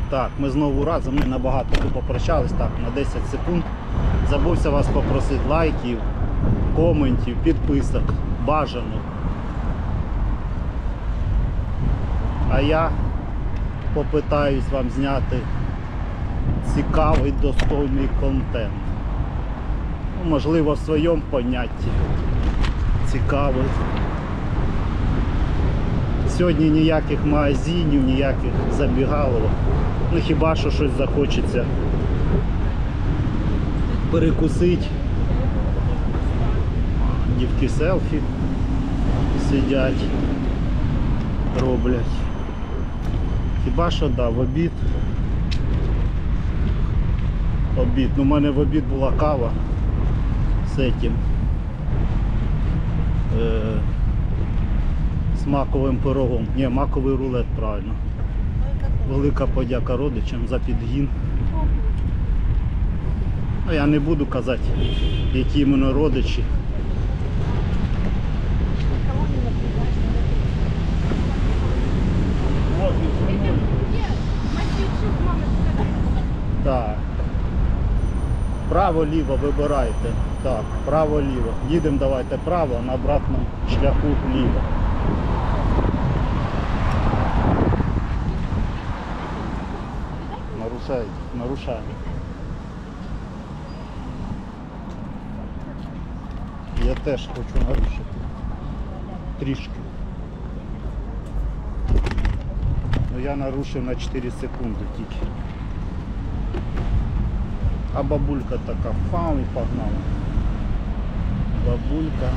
Так, ми знову разом, ми набагато тут попрощались, так, на 10 секунд. Забувся вас попросити лайків, коментів, підписок, бажано. А я попитаюсь вам зняти цікавий, достойний контент. Ну, можливо, в своєму понятті цікавий. Сьогодні ніяких магазинів, ніяких забігаловок. Ну хіба що щось захочеться перекусити. Дівки селфі сидять, роблять. Хіба що, да, в обід. Обід. Ну, у мене в обід була кава з этим. З маковим пирогом. Ні, маковий рулет, правильно. Велика подяка родичам за підгін. Ну, я не буду казати, які іменно родичі. Так. Право-ліво вибирайте. Так, право-ліво. Їдемо, давайте право, а на обратному шляху ліво. Нарушаємо. Я теж хочу нарушити. Трішки. Ну я нарушив на 4 секунди тільки. А бабулька така, фау, і погнала. Бабулька.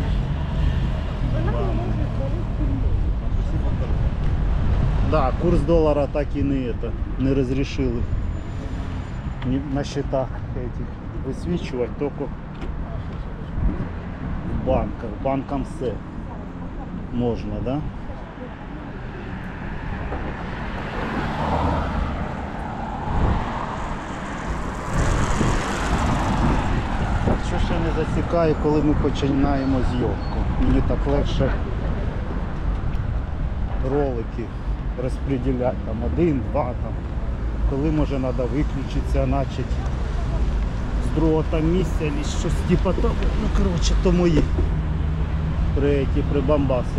Да, курс доллара так и не разрешили на счетах этих высвечивать, только в банках. Банкам все можно, да? Що ще не засікає, коли ми починаємо зйомку. Мені так легше ролики розподіляти, там 1, 2, там. Коли може треба виключитися, начать з другого там місця, або щось типу того. Ну коротше, то мої прибамбаси.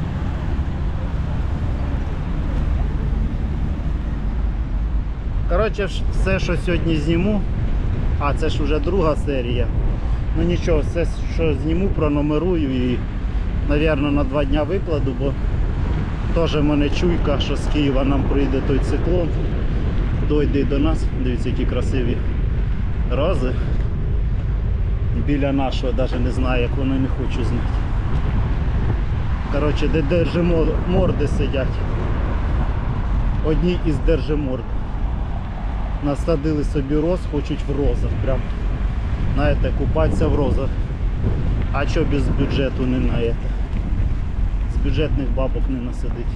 Коротше, все, що сьогодні зніму, а це ж вже друга серія. Ну нічого, все, що зніму, пронумерую і, мабуть, на 2 дня викладу, бо теж в мене чуйка, що з Києва нам прийде той циклон, дойде до нас. Дивіться, які красиві рози. Біля нашого, навіть не знаю, як вони, не хочу знати. Коротше, де держиморди сидять. Одні із держиморд. Насадили собі роз, хочуть в розах. Прям, знаєте, купатися в розах. А що без бюджету не на це? З бюджетних бабок не насадить.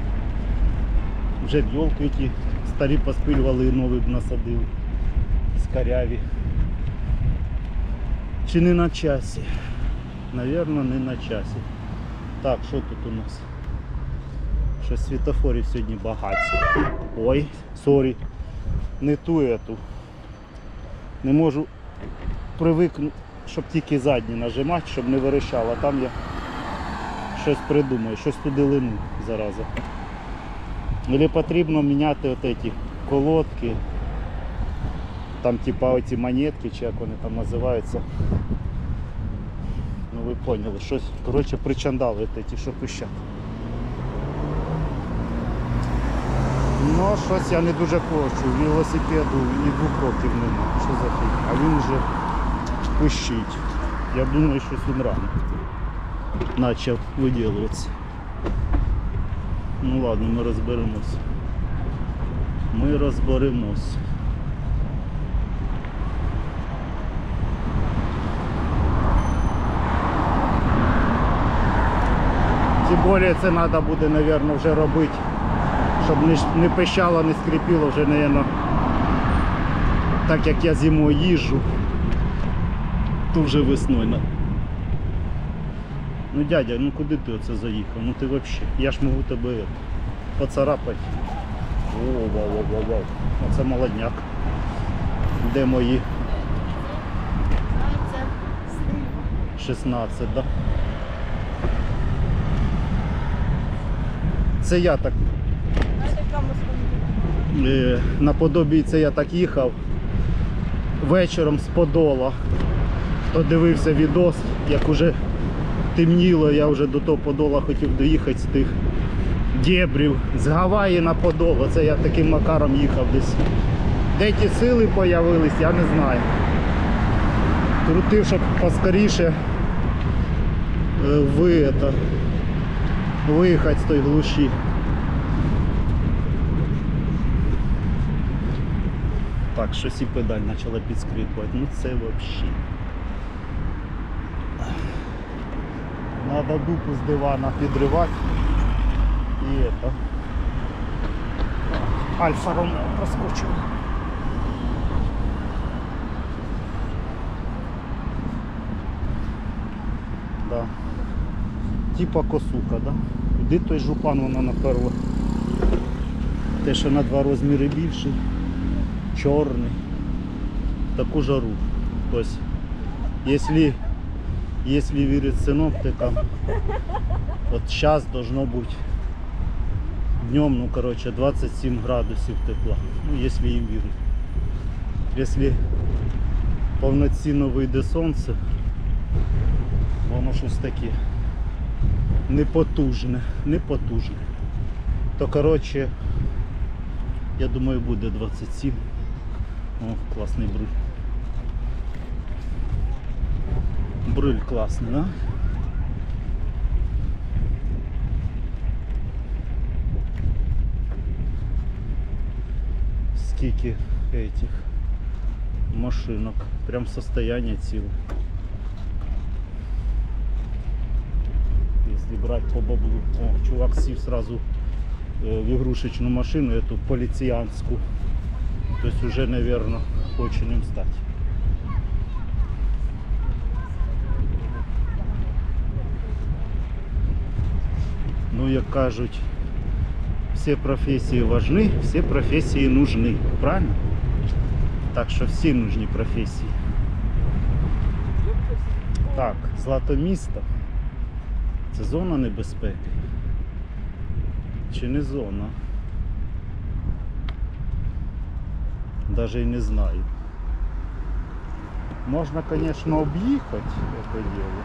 Вже бджолки ті старі поспилювали і нові б насадили. Скаряві. Чи не на часі? Навірно, не на часі. Так, що тут у нас? Щось світофорів сьогодні багато. Ой, сорі. Не ту ету. Не можу привикнути, щоб тільки задні нажимати, щоб не вирішало. Там я щось придумаю, щось туди лину зараза. Или потрібно міняти от ці колодки, там типа оці монетки, чи як вони там називаються. Ну ви поняли, щось, коротше, причандали ті, що пищать. Ну, щось я не дуже хочу, велосипеду і 2 років нема, що за фігня, а він вже пищить. Я думаю, що він рано почав виділюватися. Ну ладно, ми розберемось. Ми розберемось. Тим більше це треба буде, мабуть, вже робити, щоб не пищало, не скрипіло вже, мабуть, так як я зимою їжджу, то вже весною. Ну дядя, ну куди ти оце заїхав? Ну ти взагалі, я ж можу тебе поцарапати. Воу. Оце молодняк. Де мої? 16, да? Це я так. Наподобі це я так їхав вечором з Подола. Хто дивився відос, як уже темніло, я вже до того Подола хотів доїхати з тих дєбрів. З Гаваї на Подол. Це я таким макаром їхав десь. Де ті сили з'явились, я не знаю. Крутив, щоб поскоріше виїхати з тої глуші. Так, щось і педаль почала підскрипувати. Ну це взагалі. Надо дупу з дивана підривати. І это. Альфа Ромео проскочив. Да. Типа косуха, да? Куди той жупан вона наперла? Те, що на 2 розміри більший, чорний, таку жару. Ось, якщо вірити синоптикам, от зараз должно бути днем, ну короче, 27 градусів тепла. Ну, якщо їм вірити. Якщо повноцінно вийде сонце, воно щось таке непотужне, то короче, я думаю, буде 27. О, класний бриль. Бриль класний, да? Скільки этих машинок, прям состояние ціле. Если брать по баблу. О, чувак сів сразу в игрушечную машину, эту полициянскую. То есть уже, наверное, хоче ним стать. Ну, як кажуть, всі професії важны, всі професії нужны. Правильно? Так що всі нужні професії. Так, Златомісто. Це зона небезпеки? Чи не зона? Даже и не знаю. Можно, конечно, объехать это дело.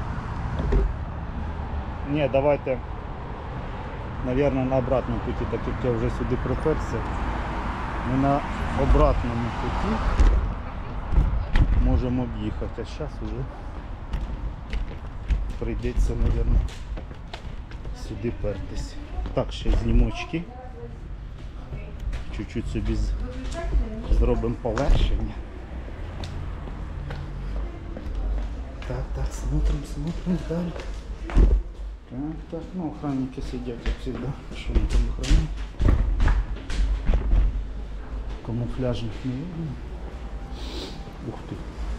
Не, давайте, наверное, на обратном пути, так как я уже сюда приперся. Мы на обратном пути можем объехать, а сейчас уже прийдеться, наверное, сюди пертись. Так, ще знімочки. Чуть-чуть собі зробимо полегшення. Так, смотрим далі. Так, ну охранники сидять, як завжди. Що вони там охраняють? Камуфляжних не видно. Ух ти.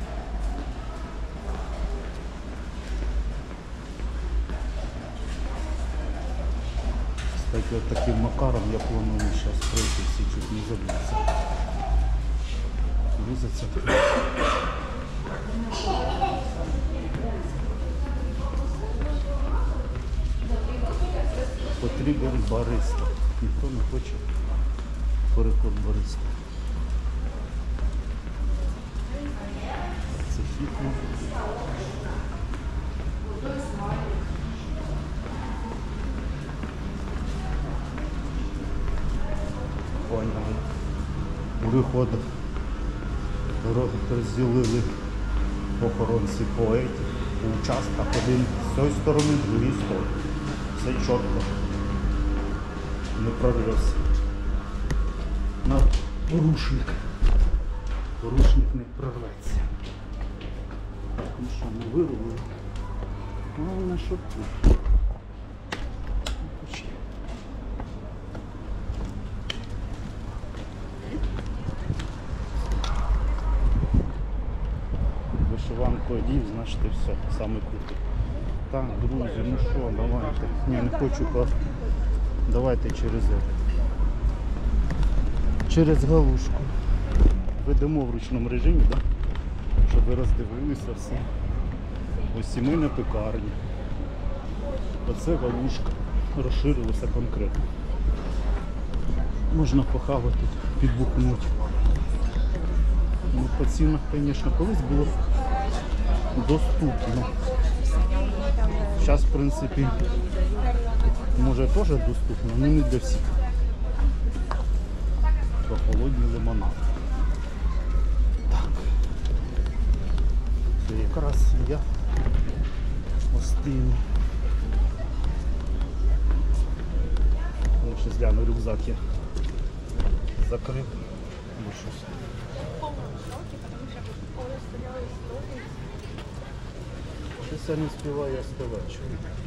Кстати, вот таким макаром я планую сейчас пройти, все чуть не забыться. Врізаться. Потрібен бариста. Ніхто не хоче переход бариста. Це фітно. Поняли. Виход розділили охоронці по участках. Один з цієї сторони, другий з тої. Все чітко. Не прорвався. На порушник. Порушник не прорветься. Так, ну що, ми вирубили. Головне, що тут. Вишиванку одів, значить і все, саме крутий. Так, друзі, ну що, давайте. Ні, не хочу, давайте через це. через галушку. Ведемо в ручному режимі, да? Щоб ви роздивилися все. Ось сімейна пекарня. Оце галушка. Розширилося конкретно. Можна похавати тут, підбухнути. Ну, по цінах, звісно, колись було доступно. Зараз, в принципі, може теж доступно, але не для всіх. Прохолодний лимонад. Так. Це якраз я остину. Ще згляну, рюкзак я закрив. Або щось. Щось я не співаю, я співаю.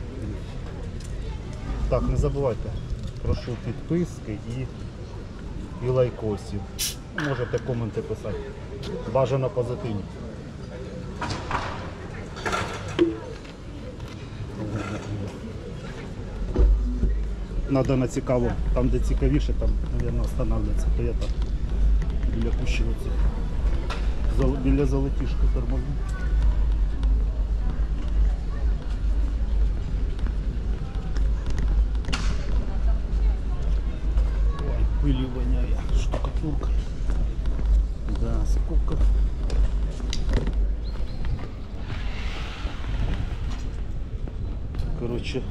Так, не забувайте, прошу підписки і лайкосів. Можете коменти писати. Бажано позитивні. Надо на цікаво, там де цікавіше, там, мабуть, останавливаться, то я так біля кущів оцих, біля золотішки тормозу. Ой, пилю воняє, штукатурка. Да, сколько. Короче,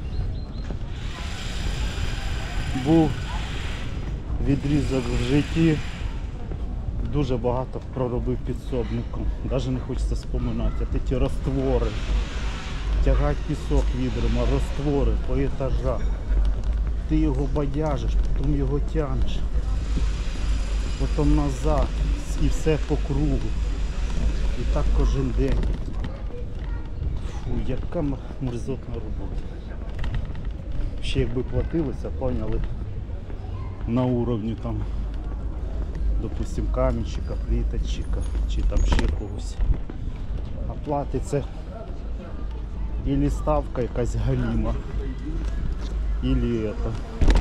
був відрізок в житті, дуже багато проробив підсобником, навіть не хочеться споминати. А ті раствори, тягати пісок відрами, раствори по етажах, ти його бадяжиш, потім його тягнеш, потім назад і все по кругу. І так кожен день. Фу, яка мерзотна робота. Ще якби платилося, поняли, на уровні там, допустим, камінчика, пліточка, чи там ще когось. А платиться ілі ставка якась галіма, ілі это,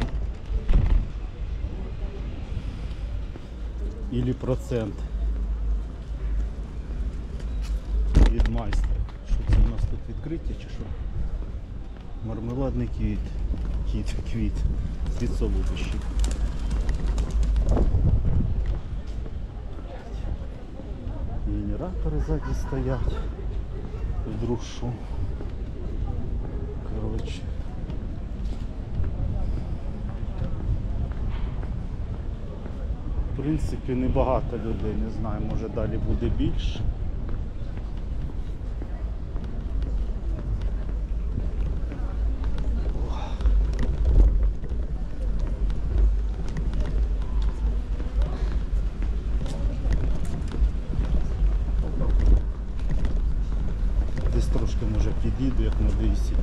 ілі процент від майстра. Що це у нас тут відкриття чи що? Мармеладний квіт від солодощів. Генератори ззаді стоять. Вдруг що. Коротше. В принципі, небагато людей, не знаю, може далі буде більше. Десь трошки може підійду, як на доїсі.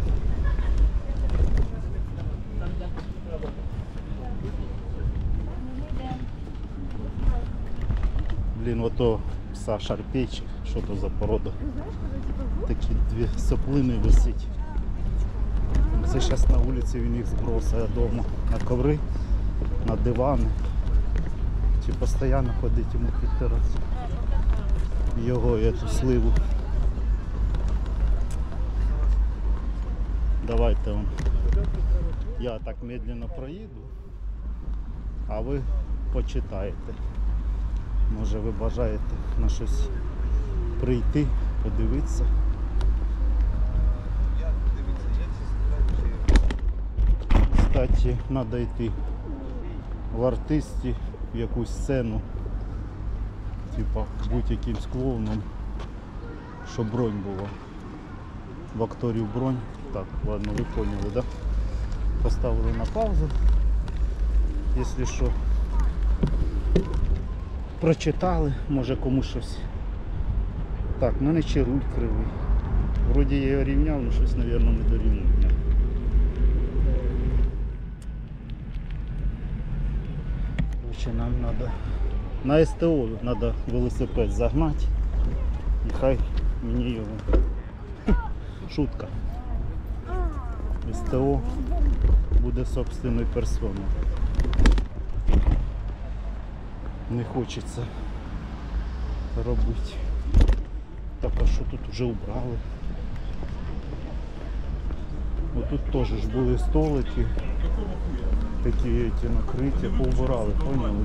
Блін, ото пса шарпейчик, що то за порода. Такі дві соплини висить. Це зараз на вулиці він їх збросає вдома. На коври, на дивани. Чи постійно ходить йому підтирати його эту сливу. Давайте он. Я так медленно проїду, а ви почитаєте. Може ви бажаєте на щось прийти, подивитися. Кстати, треба йти в артисті в якусь сцену, типа будь якимсь клоуном, щоб бронь була. В акторів бронь. Так, ладно, ви поняли, да? Поставили на паузу. Якщо що, прочитали, може комусь щось. Так, в мене ще руль кривий. Вроді я його рівняв, але щось, мабуть, не дорівняв. Короче, нам треба на СТО треба велосипед загнати. І хай мені його. Шутка. СТО буде собственною персоною. не хочеться робити. Так, а що тут вже убрали? Тут теж ж були столики, такі эти накриття, поубирали, поняли?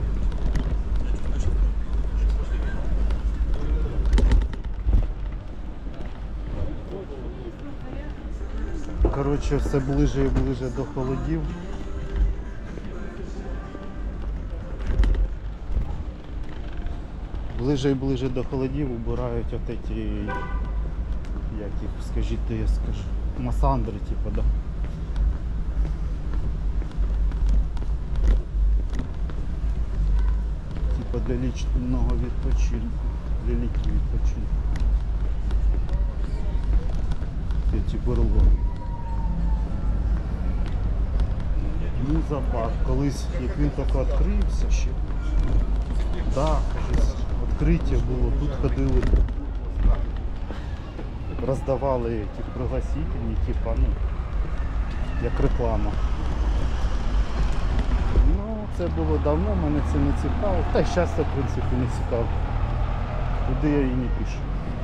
Коротше, все ближе і ближе до холодів. Ближе і ближе до холодів убирають от эти, як їх, скажіть, я скажу, масандри, типа, да. Типа для лічного відпочинку, для літнього відпочинку. Ці берлоги. Ну, зоопарк. Колись, як він тільки відкрився ще. Да, кажуть, відкриття було, тут ходили, роздавали ті пригласительні, типа, ну, як реклама. Ну, це було давно, мене це не цікаво. Та й зараз це, в принципі, не цікаво. Туди я і не пишу.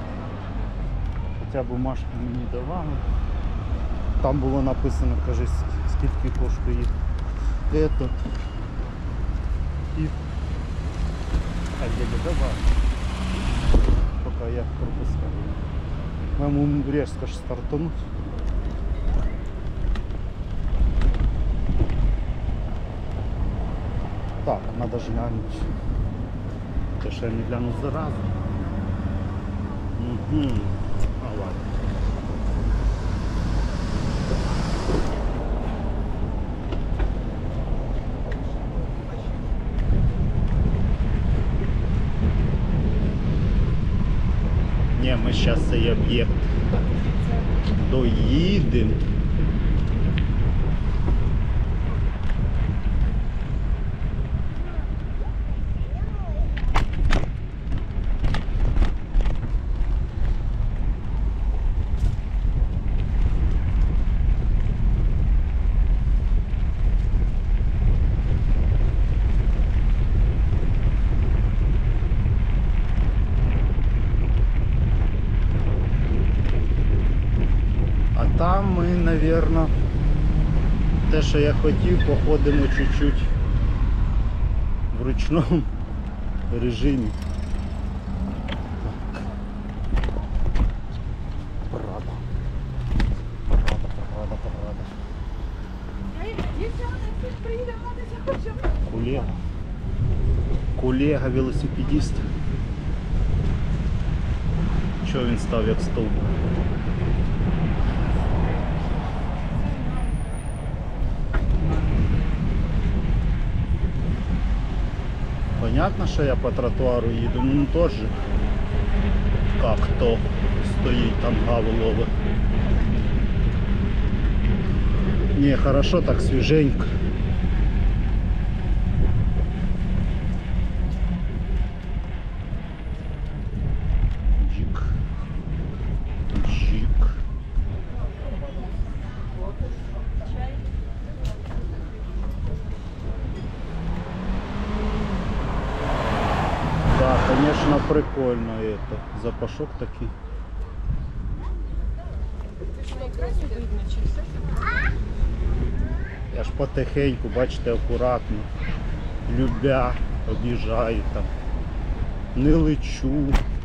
Хоча бумажки мені давали. Там було написано, каже, скільки коштує это. І... А дядя, давай. Поки я пропускаю. Моему резко ж стартануть. Так, надо ж глянуть. Те, що я не гляну заразу. Угу. А ладно. Не, ми зараз цей об'єкт доїдемо. Там ми, наверное, те, що я хотів, походимо чуть-чуть в ручному режимі. Так. Парада. Колега велосипедист. Чого він став як стовп? Понятно, що я по тротуару їду, ну теж як то стоїть там гаву ловить. Не, хорошо, так свіженько. Джик. Джик. Да, конечно, прикольно это. Запашок такий. Я ж потихеньку, бачите, акуратно, любя, об'їжджаю там, не лечу.